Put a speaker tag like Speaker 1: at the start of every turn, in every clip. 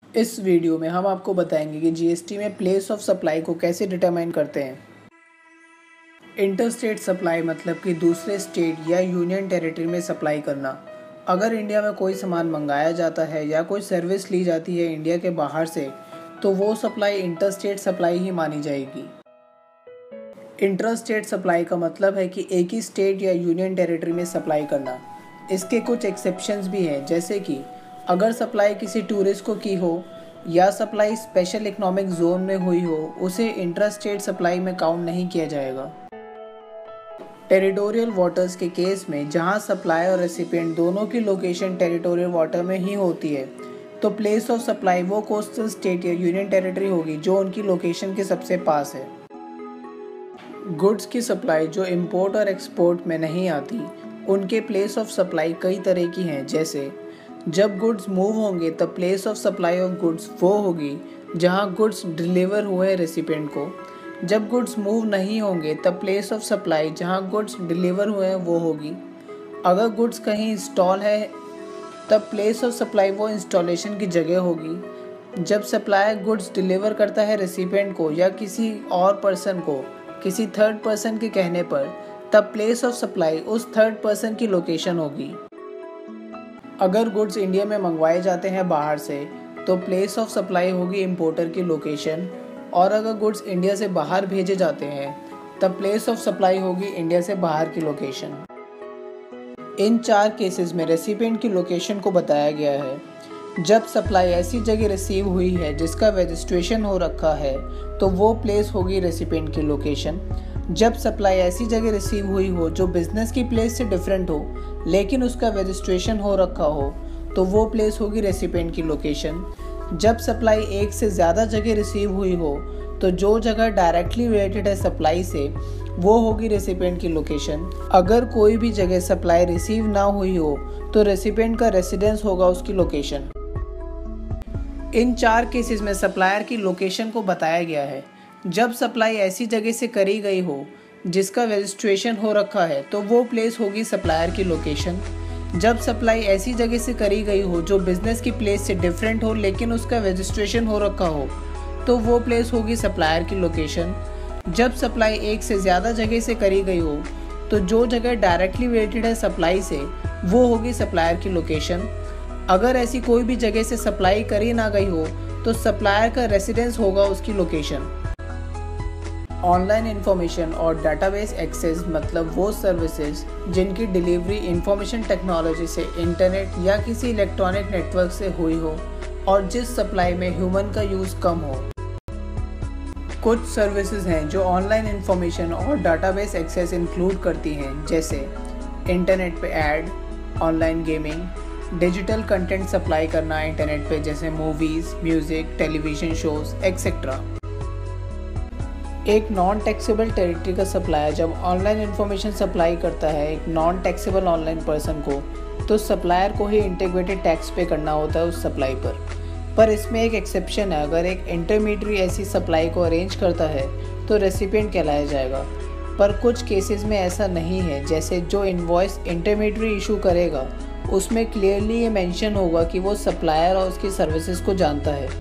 Speaker 1: इस वीडियो में हम आपको बताएंगे कि जीएसटी में प्लेस ऑफ सप्लाई को कैसे डिटरमाइन करते हैं। इंटरस्टेट सप्लाई मतलब कि दूसरे स्टेट या यूनियन टेरिटरी में सप्लाई करना। अगर इंडिया में कोई सामान मंगाया जाता है या कोई सर्विस ली जाती है इंडिया के बाहर से, तो वो सप्लाई इंटरस्टेट सप्लाई ही मानी जाएगी। इंट्रास्टेट सप्लाई का मतलब है कि एक ही स्टेट या यूनियन टेरिटरी में सप्लाई करना। इसके कुछ एक्सेप्शंस भी हैं, जैसे कि अगर सप्लाई किसी टूरिस्ट को की हो या सप्लाई स्पेशल इकोनॉमिक जोन में हुई हो, उसे इंट्रास्टेट सप्लाई में काउंट नहीं किया जाएगा। टेरिटोरियल वाटर्स के केस में जहां सप्लाई और रेसिपिएंट दोनों की लोकेशन टेरिटोरियल वाटर में ही होती है, तो प्लेस ऑफ सप्लाई वो कोस्टल स्टेट या यूनियन टेरिटरी होगी जो उनकी लोकेशन के सबसे पास है। गुड्स की सप्लाई जो इंपोर्ट और एक्सपोर्ट में नहीं आती, उनके प्लेस ऑफ सप्लाई कई तरह की हैं, जैसे जब गुड्स मूव होंगे तब place of supply of goods वो होगी जहां गुड्स डिलीवर हुए रेसिपिएंट को। जब गुड्स मूव नहीं होंगे तब प्लेस ऑफ सप्लाई जहां गुड्स डिलीवर हुए हैं वो होगी। अगर गुड्स कहीं इंस्टॉल है तब प्लेस ऑफ सप्लाई वो इंस्टॉलेशन की जगह होगी। जब सप्लायर गुड्स डिलीवर करता है रेसिपिएंट को या किसी और पर्सन को किसी थर्ड पर्सन के कहने पर, तब प्लेस ऑफ सप्लाई उस थर्ड पर्सन की लोकेशन होगी। अगर गुड्स इंडिया में मंगवाए जाते हैं बाहर से, तो प्लेस ऑफ सप्लाई होगी इंपोर्टर की लोकेशन, और अगर गुड्स इंडिया से बाहर भेजे जाते हैं तब प्लेस ऑफ सप्लाई होगी इंडिया से बाहर की लोकेशन। इन 4 केसेस में रेसिपिएंट की लोकेशन को बताया गया है। जब सप्लाई ऐसी जगह रिसीव हुई है जिसका रजिस्ट्रेशन हो रखा है, तो वो प्लेस होगी रेसिपिएंट की लोकेशन। जब सप्लाई ऐसी जगह रिसीव हुई हो जो बिजनेस की प्लेस से डिफरेंट हो लेकिन उसका रजिस्ट्रेशन हो रखा हो, तो वो प्लेस होगी रेसिपिएंट की लोकेशन। जब सप्लाई एक से ज़्यादा जगह रिसीव हुई हो, तो जो जगह डायरेक्टली रिलेटेड है सप्लाई से, वो होगी रेसिपिएंट की लोकेशन। अगर कोई भी जगह सप्लाई रिसीव ना हुई हो, तो रेसिपिएंट का रेसिडेंस होगा उसकी लोकेशन। इन 4 केसेस में सप्लायर की लोकेशन को बताया गया है। जब सप्लाई ऐसी जगह से करी गई हो जिसका रजिस्ट्रेशन हो रखा है, तो वो प्लेस होगी सप्लायर की लोकेशन। जब सप्लाई ऐसी जगह से करी गई हो जो बिजनेस की प्लेस से डिफरेंट हो लेकिन उसका रजिस्ट्रेशन हो रखा हो, तो वो प्लेस होगी सप्लायर की लोकेशन। जब सप्लाई एक से ज़्यादा जगह से करी गई हो, तो जो जगह डायरेक्टली रिलेटेड है सप्लाई से, वो होगी सप्लायर की लोकेशन। अगर ऐसी कोई भी जगह से सप्लाई करी ना गई हो, तो सप्लायर का रेसिडेंस होगा उसकी लोकेशन। ऑनलाइन इंफॉर्मेशन और डाटाबेस एक्सेस मतलब वो सर्विसेज जिनकी डिलीवरी इंफॉर्मेशन टेक्नोलॉजी से इंटरनेट या किसी इलेक्ट्रॉनिक नेटवर्क से हुई हो और जिस सप्लाई में ह्यूमन का यूज़ कम हो। कुछ सर्विसेज हैं जो ऑनलाइन इंफॉर्मेशन और डाटाबेस एक्सेस इंक्लूड करती हैं, जैसे इंटरनेट पे ad, online gaming, digital content supply करना इंटरनेट पे, जैसे movies, music, television shows etcetera. एक नॉन टैक्सेबल टेरिटरी का सप्लायर जब ऑनलाइन इन्फॉर्मेशन सप्लाई करता है एक नॉन टैक्सेबल ऑनलाइन पर्सन को, तो सप्लायर को ही इंटीग्रेटेड टैक्स पे करना होता है उस सप्लाई पर इसमें एक एक्सेप्शन है। अगर एक इंटरमीडिएट ऐसी सप्लाई को अरेंज करता है तो रेसिपिएंट कहलाया जाएगा, पर कुछ केसेस में ऐसा नहीं है। जैसे जो इनवॉइस इंटरमीडिएट इशू करेगा उसमें क्लियरली ये मेंशन होगा कि वो सप्लायर और उसकी सर्विसेज को जानता है।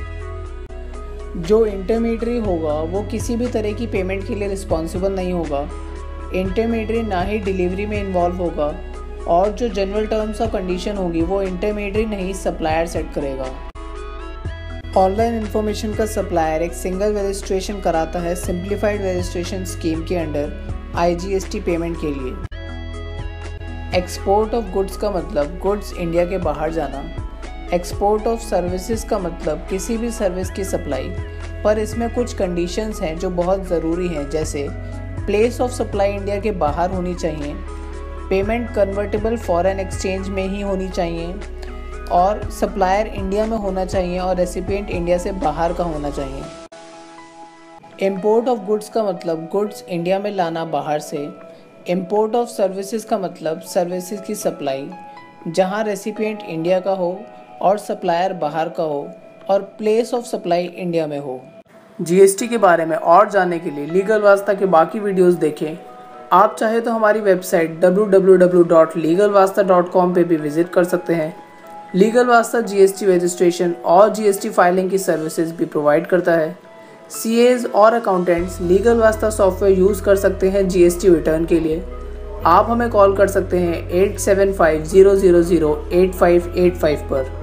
Speaker 1: जो इंटरमीडिएट होगा वो किसी भी तरह की पेमेंट के लिए रिस्पॉन्सिबल नहीं होगा। इंटरमीडिएट ना ही डिलीवरी में इन्वॉल्व होगा, और जो जनरल टर्म्स और कंडीशन होगी वो इंटरमीडिएट नहीं सप्लायर सेट करेगा। ऑनलाइन इन्फॉर्मेशन का सप्लायर एक सिंगल रजिस्ट्रेशन कराता है सिंप्लीफाइड रजिस्ट्रेशन स्कीम के अंडर IGST पेमेंट के लिए। एक्सपोर्ट ऑफ गुड्स का मतलब गुड्स इंडिया के बाहर जाना। एक्सपोर्ट ऑफ सर्विसेज का मतलब किसी भी सर्विस की सप्लाई, पर इसमें कुछ कंडीशंस हैं जो बहुत ज़रूरी हैं, जैसे प्लेस ऑफ सप्लाई इंडिया के बाहर होनी चाहिए, पेमेंट कन्वर्टेबल फॉरेन एक्सचेंज में ही होनी चाहिए, और सप्लायर इंडिया में होना चाहिए और रेसिपिएंट इंडिया से बाहर का होना चाहिए। इंपोर्ट ऑफ गुड्स का मतलब गुड्स इंडिया में लाना बाहर से। इंपोर्ट ऑफ सर्विसेज का मतलब सर्विसेज की सप्लाई जहां रेसिपिएंट इंडिया का हो और सप्लायर बाहर का हो और प्लेस ऑफ सप्लाई इंडिया में हो। जीएसटी के बारे में और जानने के लिए लीगल वास्ता के बाकी वीडियोस देखें। आप चाहे तो हमारी वेबसाइट www.legalraasta.com पे भी विजिट कर सकते हैं। लीगल वास्ता GST रजिस्ट्रेशन और GST फाइलिंग की सर्विसेज भी प्रोवाइड करता है। CAs और accountants legal Vasta software use कर सकते हैं GST रिटर्न के लिए। आप हमें कॉल कर सकते हैं 8750008585 पर।